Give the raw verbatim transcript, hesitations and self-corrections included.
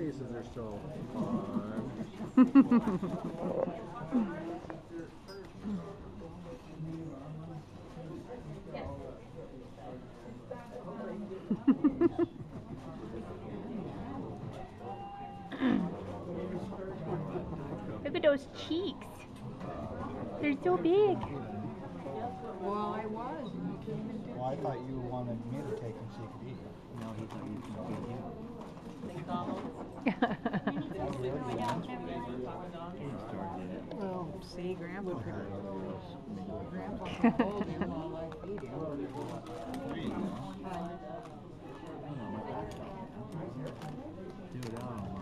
faces are so fun. Look at those cheeks. They're so big. Well, I was, and you couldn't even do Well, I thought you wanted me to take him so you could eat. No, he thought you could get him. Well, see, Grandpa Grandpa told him while I feed him. Dude, oh